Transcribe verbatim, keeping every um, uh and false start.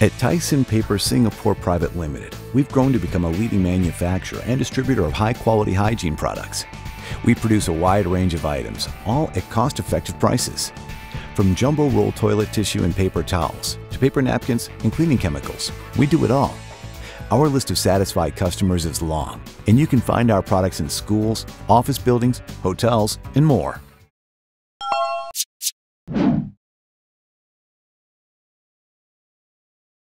At Taisin Paper Singapore Private Limited, we've grown to become a leading manufacturer and distributor of high-quality hygiene products. We produce a wide range of items, all at cost-effective prices. From jumbo roll toilet tissue and paper towels to paper napkins and cleaning chemicals, we do it all. Our list of satisfied customers is long, and you can find our products in schools, office buildings, hotels, and more.